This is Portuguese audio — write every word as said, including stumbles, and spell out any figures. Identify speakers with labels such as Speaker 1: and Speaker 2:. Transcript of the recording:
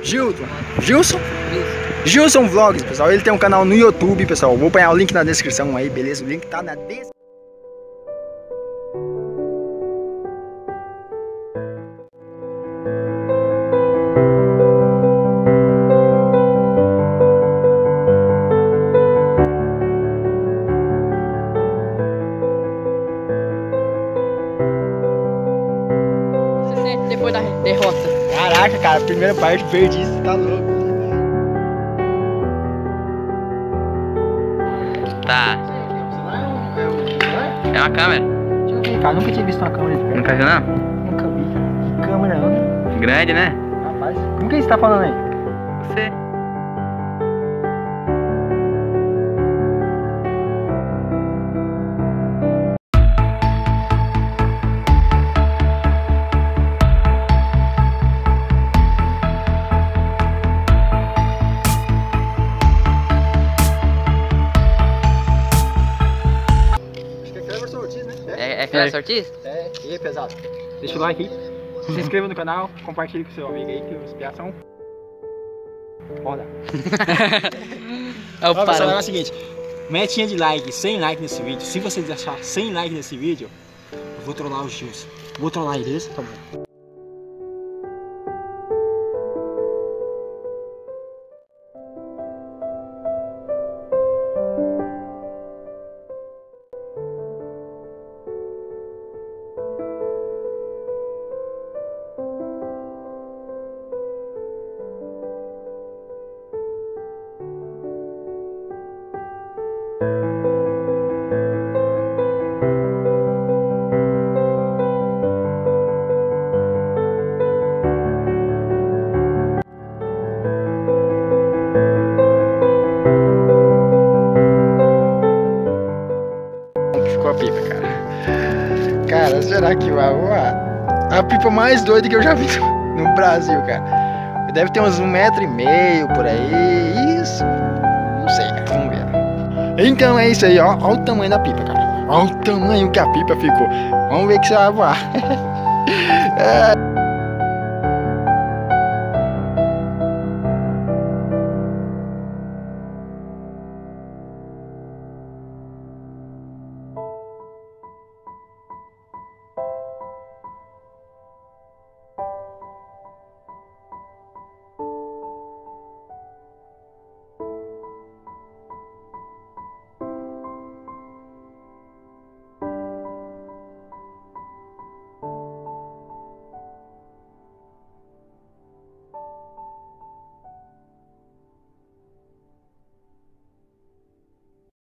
Speaker 1: Gilson. Gilson? Gilson Vlogs, pessoal. Ele tem um canal no YouTube, pessoal. Vou pôr o link na descrição aí, beleza? O link tá na descrição.
Speaker 2: Depois da derrota.
Speaker 1: Caraca, cara, primeira parte perdi, você tá louco.
Speaker 3: Tá. É uma câmera.
Speaker 1: Deixa eu ver, cara, nunca tinha visto uma câmera de perto.
Speaker 3: Nunca viu, não?
Speaker 1: Nunca vi. Que câmera, não?
Speaker 3: Grande, né?
Speaker 1: Rapaz, como que você tá falando aí?
Speaker 3: Você.
Speaker 1: Ortiz, né?
Speaker 3: É, é cleverson Ortiz?
Speaker 1: É, e aí, pesado? Deixa o like aí, se inscreva no canal, compartilhe com seu amigo aí, que é uma inspiração. Olha.
Speaker 2: É o
Speaker 1: Ó, pessoal, é
Speaker 2: parão.
Speaker 1: o seguinte, metinha de like, cem likes nesse vídeo. Se vocês acharem cem likes nesse vídeo, eu vou trollar o Gilson. Vou trollar ele, beleza? Tá bom. Ficou a pipa, cara. Cara, será que vai voar? A pipa mais doida que eu já vi no Brasil, cara. Deve ter uns um metro e meio por aí. Isso. Não sei, cara. Vamos ver. Então é isso aí, ó. Olha o tamanho da pipa, cara. Olha o tamanho que a pipa ficou. Vamos ver que você vai voar. É.